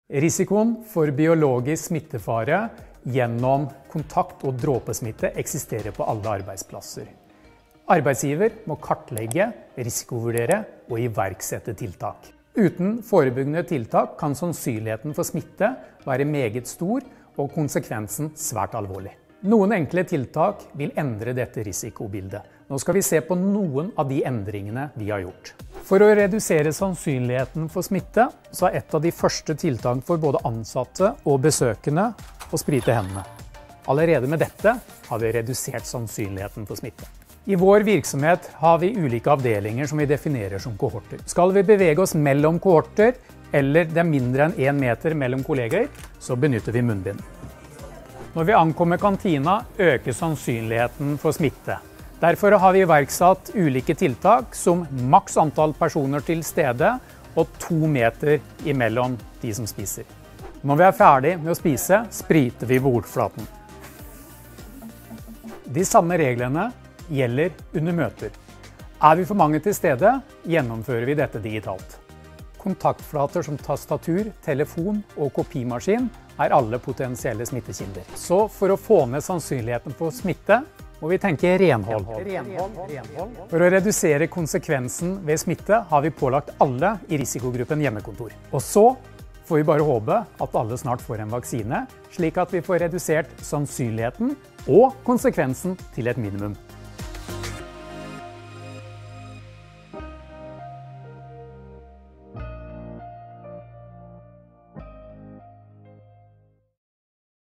Risikoen for biologisk smittefare gjennom kontakt- og dråpesmitte eksisterer på alle arbeidsplasser. Arbeidsgiver må kartlegge, risikovurdere og iverksette tiltak. Uten forebyggende tiltak kan sannsynligheten for smitte være meget stor og konsekvensen svært alvorlig. Noen enkle tiltak vil endre dette risikobildet. Nå skal vi se på noen av de endringene vi har gjort. For å redusere sannsynligheten for smitte, så er et av de første tiltak for både ansatte og besøkende å sprite hendene. Allerede med dette har vi redusert sannsynligheten for smitte. I vår virksomhet har vi ulike avdelinger som vi definerer som kohorter. Skal vi bevege oss mellom kohorter, eller det er mindre enn 1 meter mellom kolleger, så benytter vi munnbind. Når vi ankommer kantina, øker sannsynligheten for smitte. Derfor har vi iverksatt ulike tiltak som maks antall personer til stede og 2 meter imellom de som spiser. Når vi er ferdig med å spise, spriter vi bordflaten. De samme reglene gjelder under møter. Er vi for mange til stede, gjennomfører vi dette digitalt. Kontaktflater som tastatur, telefon og kopimaskin er alle potensielle smittekilder. Så for å få ned sannsynligheten for smitte, må vi tenke renhold. For å redusere konsekvensen ved smitte har vi pålagt alle i risikogruppen hjemmekontor. Og så får vi bare håpe at alle snart får en vaksine, slik at vi får redusert sannsynligheten og konsekvensen til et minimum.